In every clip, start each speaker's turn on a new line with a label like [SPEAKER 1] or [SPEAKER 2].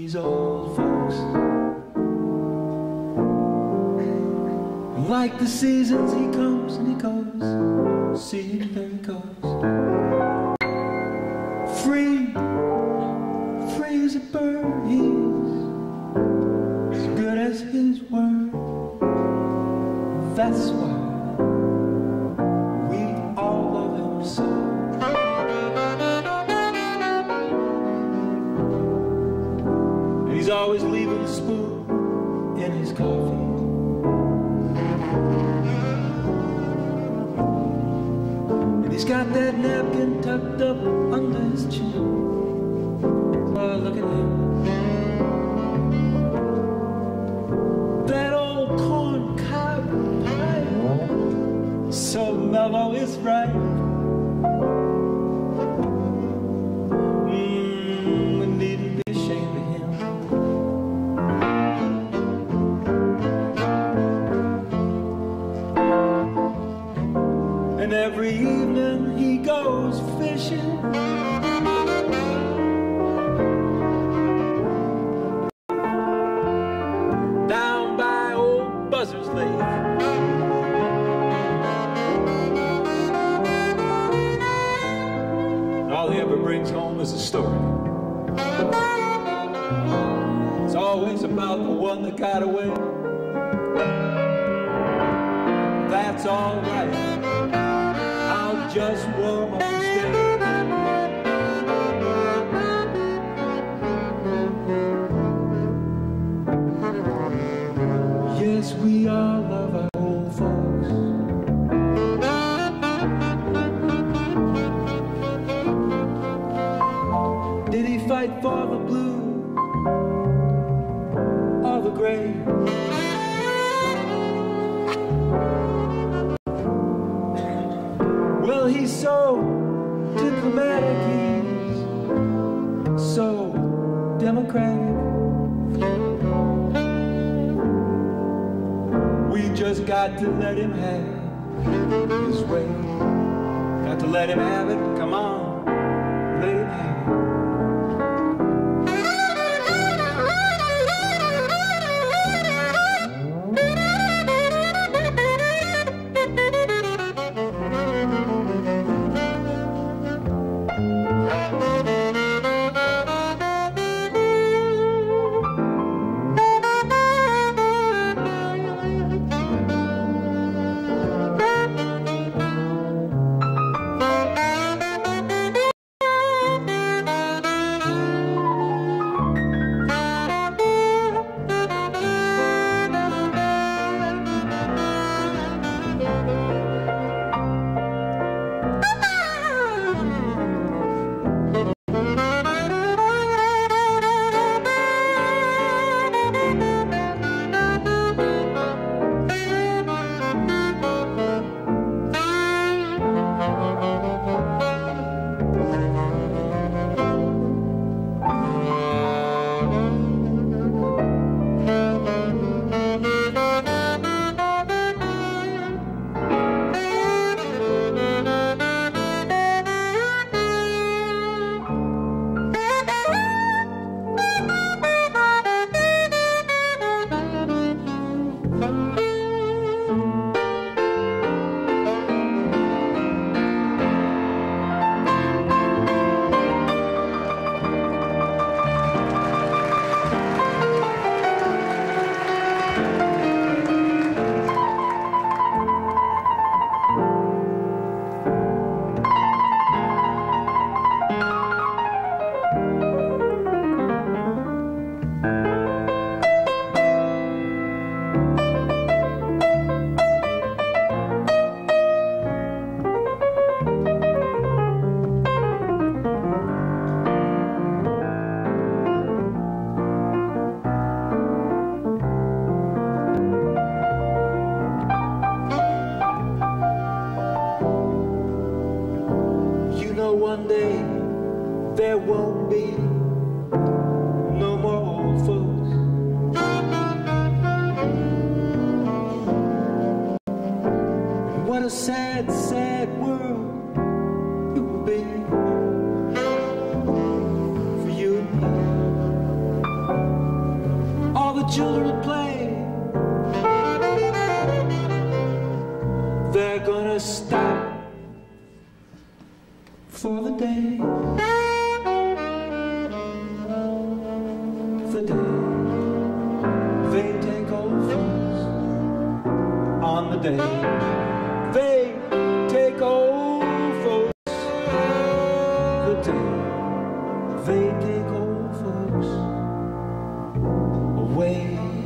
[SPEAKER 1] these old folks. Like the seasons, he comes and he goes, see, there he goes. Free, free as a bird, he's as good as his word. That's why we all love him so. And he's always leaving a spoon in his coffee. He's got that napkin tucked up under his chin. Oh, look at him. That old corn cob pie, so mellow it's right. We needn't be ashamed of him. And every evening he goes fishing. Down by old Buzzard's Lake. And all he ever brings home is a story. It's always about the one that got away. That's all right. I'll just warm up and stay. Yes, we all love our old folks. Did he fight for the blue or the gray? Well, he's so diplomatic, he's so democratic. We just got to let him have his way. Got to let him have it, come on, let him have it. One day there won't be no more old folks. What a sad, sad world it will be for you and me. children at play. They're gonna stop for the day. The day they take old folks. On the day they take old folks. The day they take old folks away.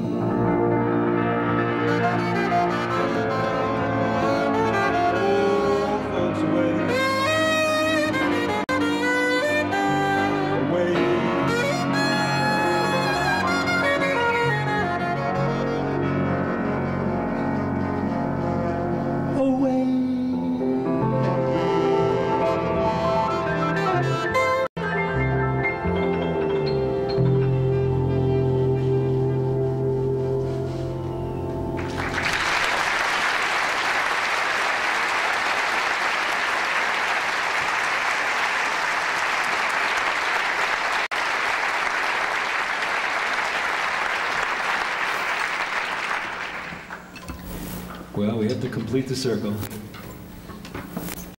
[SPEAKER 1] Old folks away. Away. Away.
[SPEAKER 2] Well, we have to complete the circle.